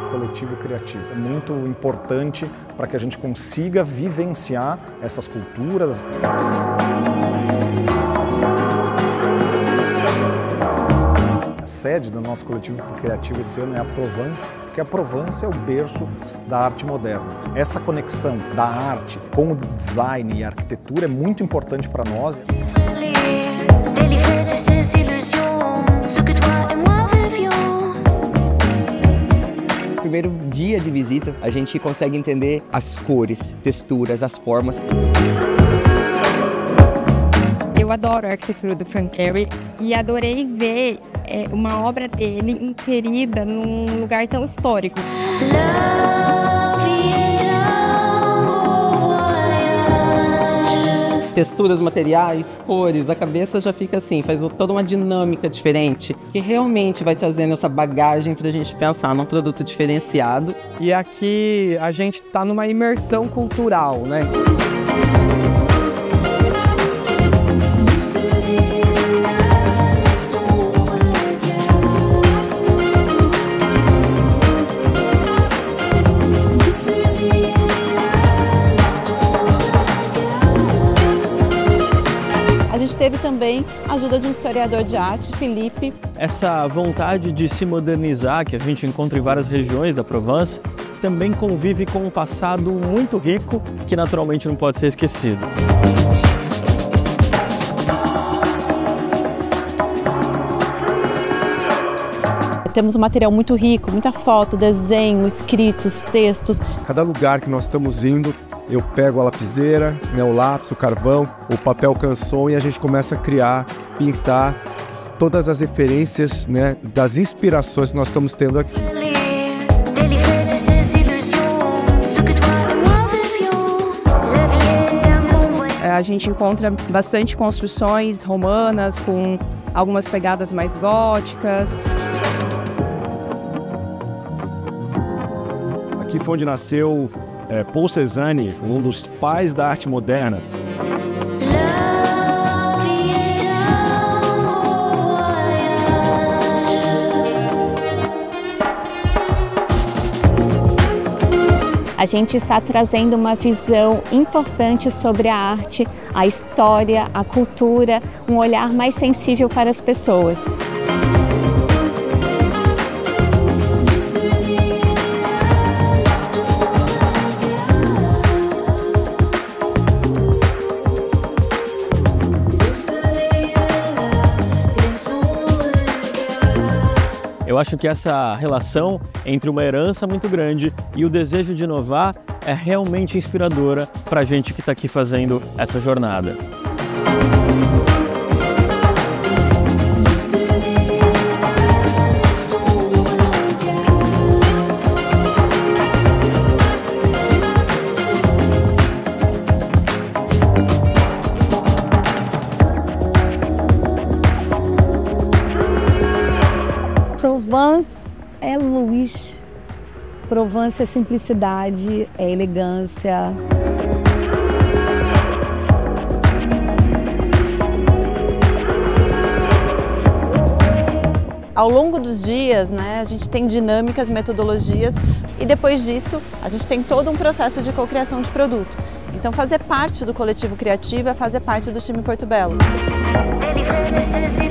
coletivo criativo. É muito importante para que a gente consiga vivenciar essas culturas. A sede do nosso coletivo criativo esse ano é a Provence, porque a Provence é o berço da arte moderna. Essa conexão da arte com o design e a arquitetura é muito importante para nós. No primeiro dia de visita, a gente consegue entender as cores, texturas, as formas. Eu adoro a arquitetura do Frank Gehry e adorei ver uma obra dele inserida num lugar tão histórico. Texturas, materiais, cores, a cabeça já fica assim, faz toda uma dinâmica diferente, que realmente vai trazendo essa bagagem para a gente pensar num produto diferenciado. E aqui a gente está numa imersão cultural, né? A gente teve também a ajuda de um historiador de arte, Felipe. Essa vontade de se modernizar, que a gente encontra em várias regiões da Provence, também convive com um passado muito rico, que naturalmente não pode ser esquecido. Temos um material muito rico, muita foto, desenho, escritos, textos. Cada lugar que nós estamos indo, eu pego a lapiseira, o lápis, o carvão, o papel canson e a gente começa a criar, pintar todas as referências, das inspirações que nós estamos tendo aqui. A gente encontra bastante construções romanas com algumas pegadas mais góticas. Aqui foi onde nasceu Paul Cézanne, um dos pais da arte moderna. A gente está trazendo uma visão importante sobre a arte, a história, a cultura, um olhar mais sensível para as pessoas. Eu acho que essa relação entre uma herança muito grande e o desejo de inovar é realmente inspiradora para a gente que está aqui fazendo essa jornada. Provence é luz, Provence é simplicidade, é elegância. Ao longo dos dias, a gente tem dinâmicas, metodologias e depois disso a gente tem todo um processo de cocriação de produto. Então fazer parte do coletivo criativo é fazer parte do time Porto Belo.